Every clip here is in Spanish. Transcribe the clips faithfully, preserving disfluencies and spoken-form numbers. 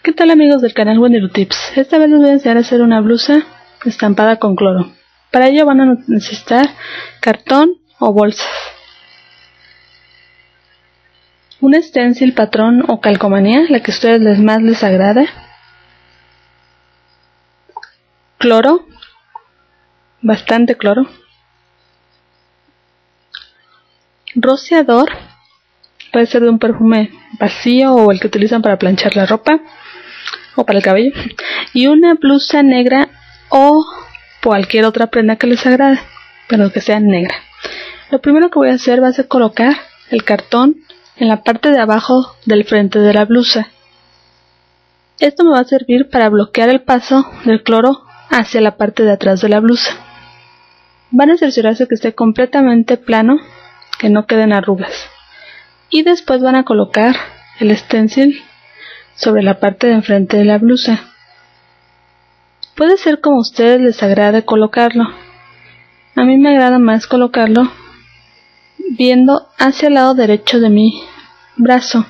¿Qué tal amigos del canal Wendiru Tips? Esta vez les voy a enseñar a hacer una blusa estampada con cloro. Para ello van a necesitar cartón o bolsas, un stencil, patrón o calcomanía, la que a ustedes les más les agrade, cloro, bastante cloro, rociador, puede ser de un perfume vacío o el que utilizan para planchar la ropa o para el cabello, y una blusa negra o cualquier otra prenda que les agrade, pero que sea negra. Lo primero que voy a hacer va a ser colocar el cartón en la parte de abajo del frente de la blusa. Esto me va a servir para bloquear el paso del cloro hacia la parte de atrás de la blusa. Van a cerciorarse que esté completamente plano, que no queden arrugas. Y después van a colocar el stencil sobre la parte de enfrente de la blusa. Puede ser como a ustedes les agrade colocarlo. A mí me agrada más colocarlo viendo hacia el lado derecho de mi brazo,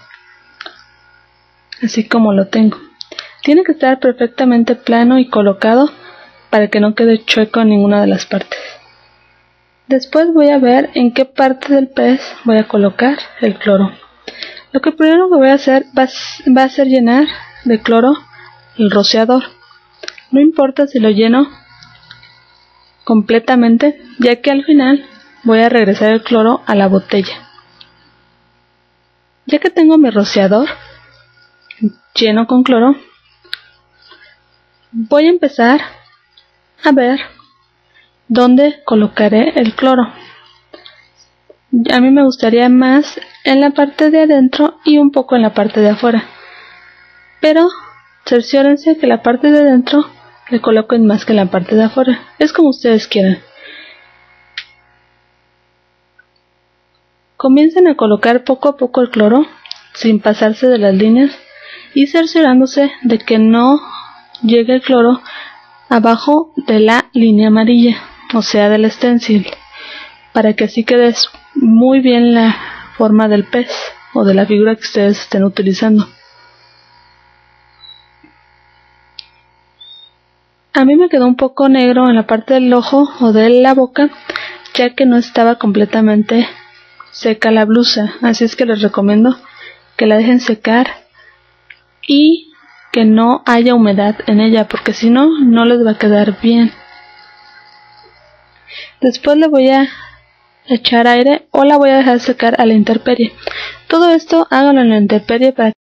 así como lo tengo. Tiene que estar perfectamente plano y colocado para que no quede chueco en ninguna de las partes. Después voy a ver en qué parte del pez voy a colocar el cloro. Lo que primero que voy a hacer va, va a ser llenar de cloro el rociador. No importa si lo lleno completamente, ya que al final voy a regresar el cloro a la botella. Ya que tengo mi rociador lleno con cloro, voy a empezar a ver dónde colocaré el cloro. A mí me gustaría más en la parte de adentro y un poco en la parte de afuera, pero cerciórense que la parte de adentro le coloquen más que en la parte de afuera. Es como ustedes quieran. Comiencen a colocar poco a poco el cloro sin pasarse de las líneas y cerciorándose de que no llegue el cloro abajo de la línea amarilla, o sea del stencil, para que así quede muy bien la forma del pez o de la figura que ustedes estén utilizando. A mí me quedó un poco negro en la parte del ojo o de la boca, ya que no estaba completamente seca la blusa, así es que les recomiendo que la dejen secar y que no haya humedad en ella, porque si no, no les va a quedar bien. Después le voy a echar aire o la voy a dejar secar a la intemperie. Todo esto háganlo en la intemperie para